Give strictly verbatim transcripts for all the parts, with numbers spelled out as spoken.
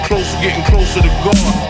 closer, getting closer to God.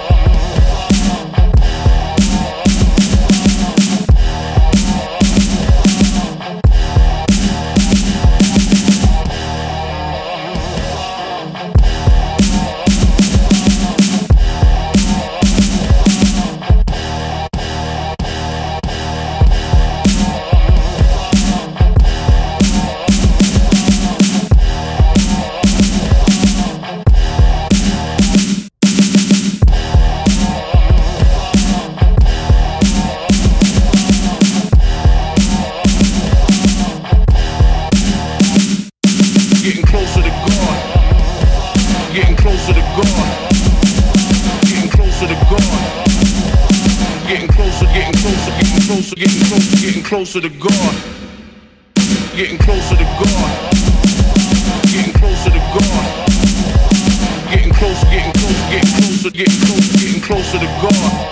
Getting closer to God. Getting closer to God. Getting closer to God. Getting closer, getting closer, getting closer, getting closer, getting closer to God. Getting closer to God. Getting closer to God. Getting closer, getting closer, getting closer, getting closer, getting closer to God.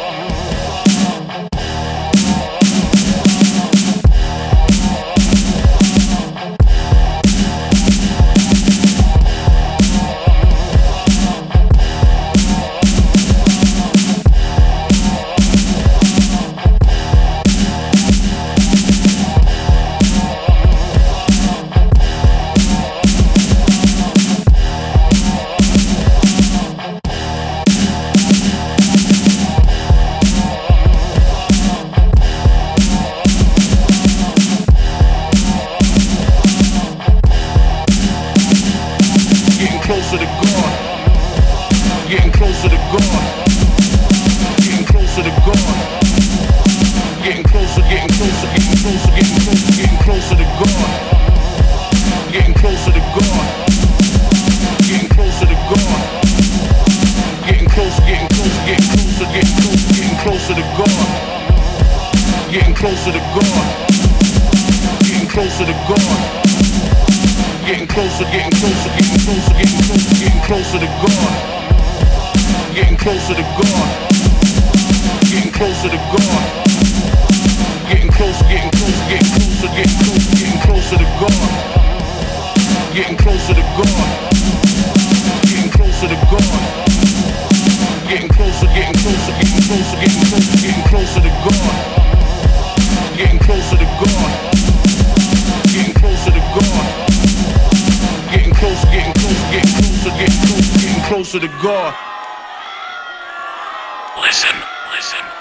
Closer to God. Getting closer to God. Getting closer to God. Getting closer, getting closer, getting closer, getting closer, getting closer to God. Getting closer to God. Getting closer to God. Getting closer, getting closer, getting closer, getting closer, getting closer to God. Getting closer to God. Getting closer to God. Getting closer, getting closer, getting closer, getting closer, getting closer to God. Getting closer to God. Getting closer to God. Getting closer, getting closer, getting closer, getting closer, getting closer to God. Getting closer to God. Getting closer to God. Getting closer, getting closer, getting closer, getting closer, getting closer to God. Getting closer to God. Getting closer to God. Getting closer, getting closer, getting closer, getting closer, getting closer to God. Listen, listen.